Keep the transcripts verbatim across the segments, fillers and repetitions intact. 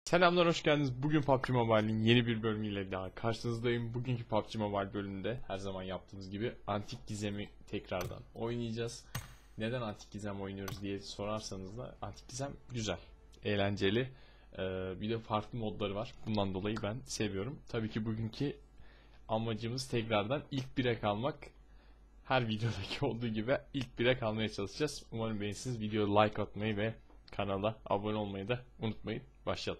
Selamlar, hoş geldiniz. Bugün P U B G Mobile'in yeni bir bölümüyle daha karşınızdayım. Bugünkü P U B G Mobile bölümünde her zaman yaptığımız gibi Antik Gizem'i tekrardan oynayacağız. Neden Antik Gizem oynuyoruz diye sorarsanız da Antik Gizem güzel, eğlenceli. Ee, bir de farklı modları var. Bundan dolayı ben seviyorum. Tabii ki bugünkü amacımız tekrardan ilk bire kalmak. Her videodaki olduğu gibi ilk bire kalmaya çalışacağız. Umarım beğenirsiniz. Videoya like atmayı ve kanala abone olmayı da unutmayın. Başlayalım.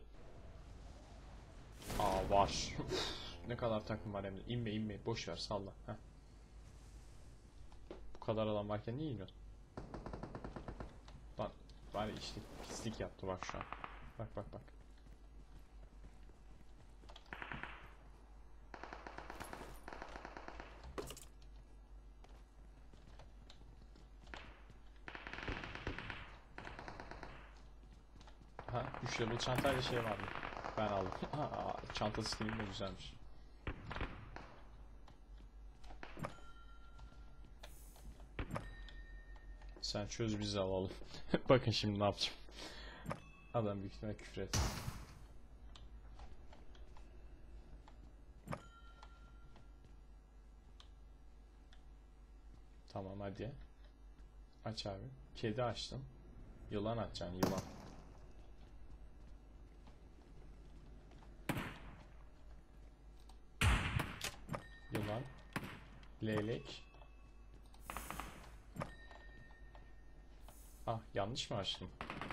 Aa, var. Ne kadar takım var hem de. İnme inme. Boş ver, salla. Heh. Bu kadar adam varken niye iniyorsun? Lan bari işte pislik yaptı bak şu an. Bak bak bak. Ha, üç level çantayla şey vardı. Ben aldım. Aa, çanta skinim de güzelmiş. Sen çöz, bizi alalım. Bakın şimdi ne yapacağım. Adam büyük ihtimalle küfür et. Tamam hadi. Aç abi. Kedi açtım. Yılan açacaksın, yılan. Yılan. Leylek. Ah, yanlış mı açtım?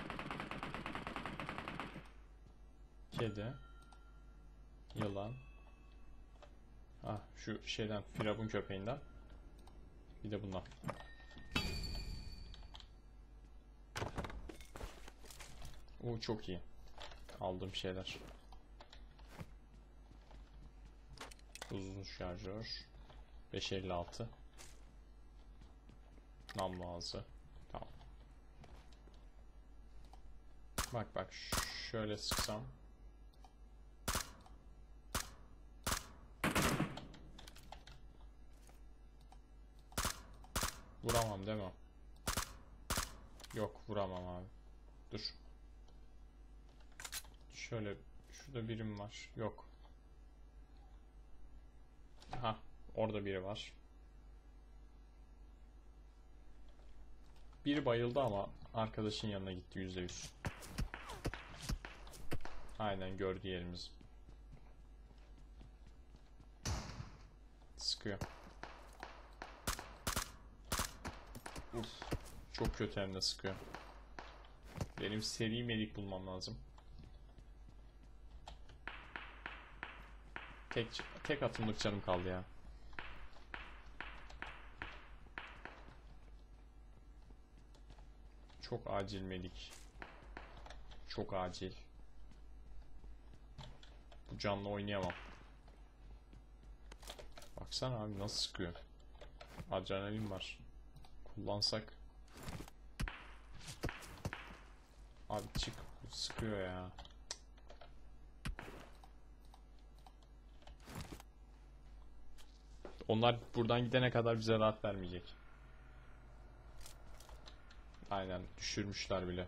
Kedi. Yılan. Ah, şu şeyden, Firavun köpeğinden. Bir de bundan. Oo, çok iyi. Aldığım şeyler. Uzun şarjör. beş elli altı. Namlu ağzı. Tamam. Bak bak, şöyle sıksam. Vuramam değil mi? Yok, vuramam abi. Dur. Şöyle, şurada birim var. Yok. Ha, orada biri var. Biri bayıldı ama arkadaşın yanına gitti yüzde yüz. Aynen, gördü yerimizi. Sıkıyor. Uf, çok kötü hem de sıkıyor. Benim seri medik bulmam lazım. Tek tek atımlık canım kaldı ya. Çok acil medik. Çok acil. Bu canlı oynayamam. Baksana abi nasıl sıkıyor. Adrenalin var. Kullansak. Abi çık. Sıkıyor ya. Onlar buradan gidene kadar bize rahat vermeyecek. Aynen, düşürmüşler bile.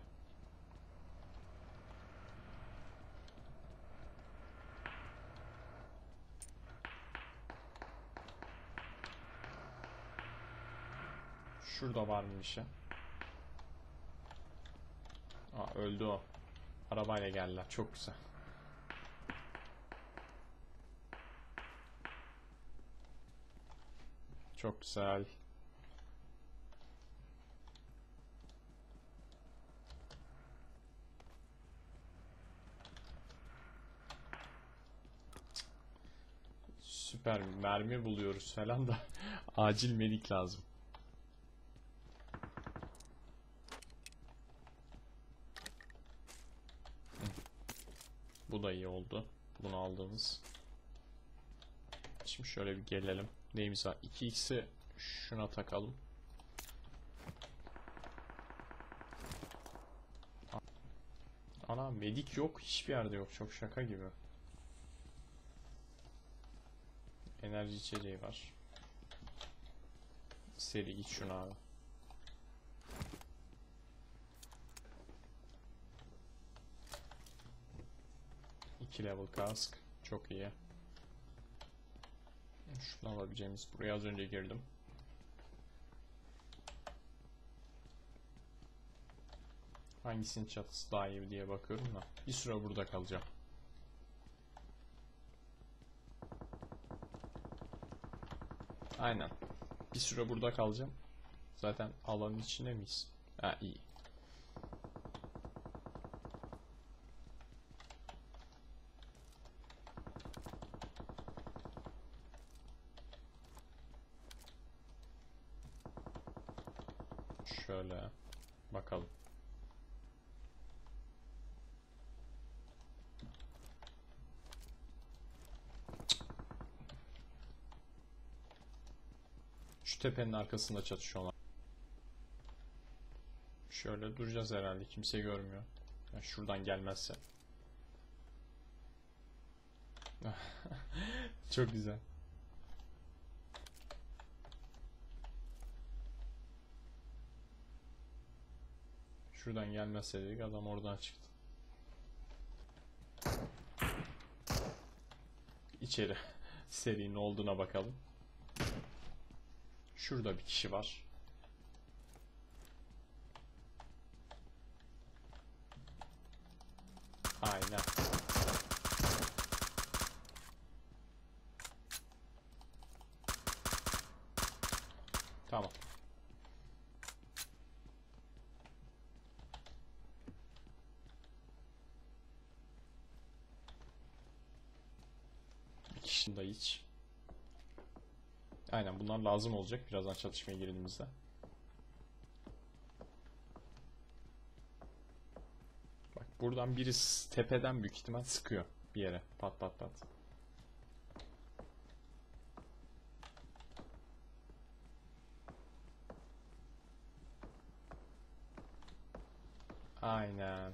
Şurada var mı bir şey? Aa, öldü o. Arabayla geldiler. Çok güzel. Çok güzel. Süper, mermi buluyoruz falan da acil medik lazım. Bu da iyi oldu. Bunu aldığımız. Şimdi şöyle bir gelelim. Neyimiz var? iki x'i şuna takalım. Ana, medik yok. Hiçbir yerde yok. Çok şaka gibi. Enerji içeceği var. Seri git şuna abi. iki level kask. Çok iyi. Şunu alabileceğimiz. Buraya az önce girdim. Hangisinin çatısı daha iyi diye bakıyorum da. Bir süre burada kalacağım. Aynen. Bir süre burada kalacağım. Zaten alanın içinde miyiz? Ha, iyi. Şöyle bakalım. Şu tepenin arkasında çatışıyorlar. Şöyle duracağız herhalde. Kimse görmüyor. Yani şuradan gelmezse. Çok güzel. Şuradan gelmezse dedik, adam oradan çıktı. İçeri serinin olduğuna bakalım. Şurada bir kişi var. Aynen. Tamam. Bir kişinin de hiç. Aynen, bunlar lazım olacak birazdan çatışmaya girdiğimizde. Bak, buradan birisi tepeden büyük ihtimal sıkıyor bir yere. Pat pat pat. Aynen.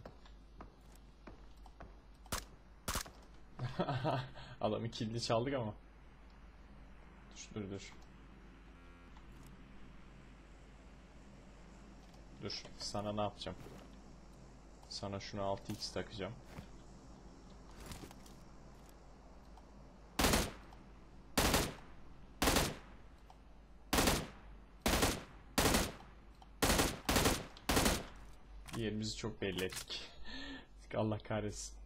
Adamın kilidi çaldık ama. Dur dur dur. Dur. Sana ne yapacağım? Sana şunu altı x takacağım. Yerimizi çok belli ettik. Allah kahretsin.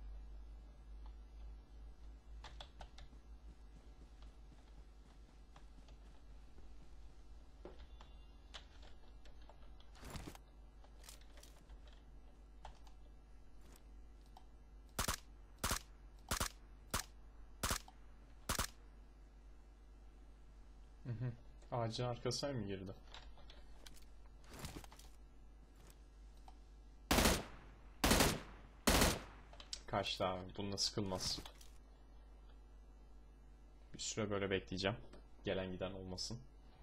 Hı hı. Ağacın arkasına mı girdi? Kaçtı abi. Bununla sıkılmaz. Bir süre böyle bekleyeceğim. Gelen giden olmasın.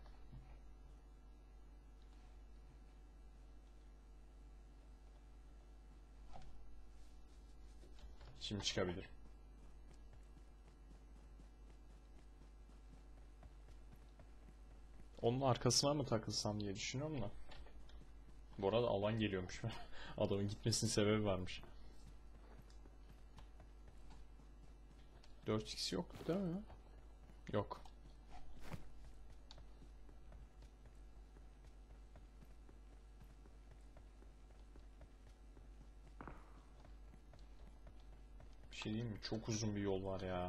Şimdi çıkabilirim. Onun arkasına mı takılsam diye düşünüyorum da. Bu arada alan geliyormuş. Adamın gitmesinin sebebi varmış. dört x yok değil mi? Yok. Bir şey diyeyim mi? Çok uzun bir yol var ya.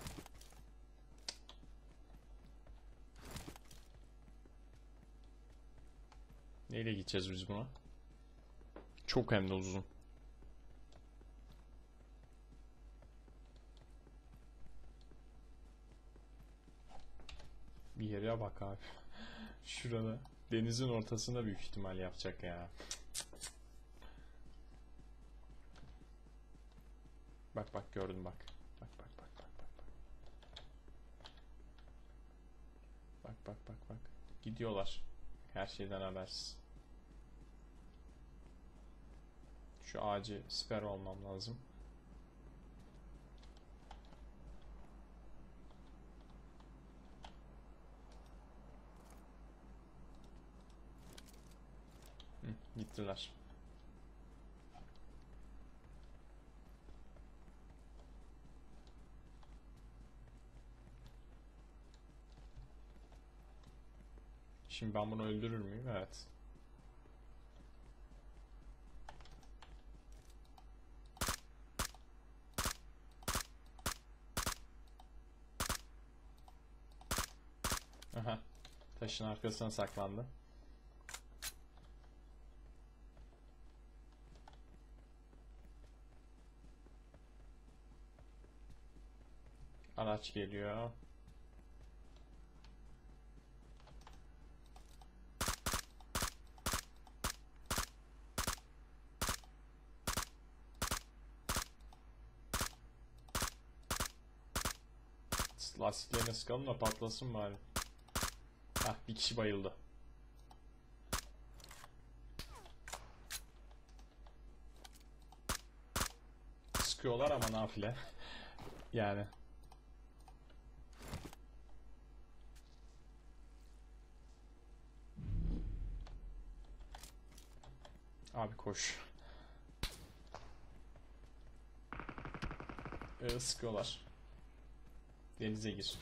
Neyle gideceğiz biz buna? Çok hem de uzun. Bir yere bak abi. Şurada. Denizin ortasında büyük ihtimal yapacak ya. Bak bak, gördüm bak. Bak bak bak bak bak. Bak bak bak bak. Gidiyorlar. Her şeyden habersiz. Şu ağacı siper olmam lazım. Hı, gittiler. Şimdi ben bunu öldürür müyüm? Evet. Aha. Taşın arkasına saklandı. Araç geliyor. Lastiklerine sıkalım da patlasın bari. Hah, bir kişi bayıldı. Sıkıyorlar ama nafile. Yani. Abi koş. Ee, sıkıyorlar. Denize gir.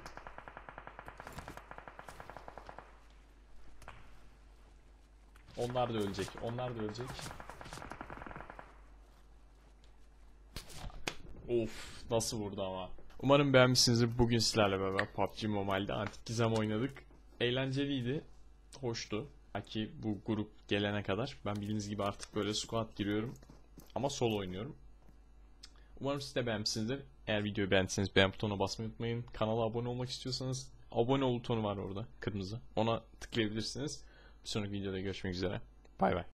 Onlar da ölecek. Onlar da ölecek. Of, nasıl vurdu ama. Umarım beğenmişsinizdir. Bugün sizlerle beraber P U B G Mobile'de Antik Gizem oynadık. Eğlenceliydi. Hoştu. Belki bu grup gelene kadar. Ben bildiğiniz gibi artık böyle squad giriyorum. Ama solo oynuyorum. Umarım siz de beğenmişsinizdir. Eğer videoyu beğendiyseniz beğen butonuna basmayı unutmayın. Kanala abone olmak istiyorsanız abone ol butonu var orada. Kırmızı. Ona tıklayabilirsiniz. Bir sonraki videoda görüşmek üzere. Bay bay.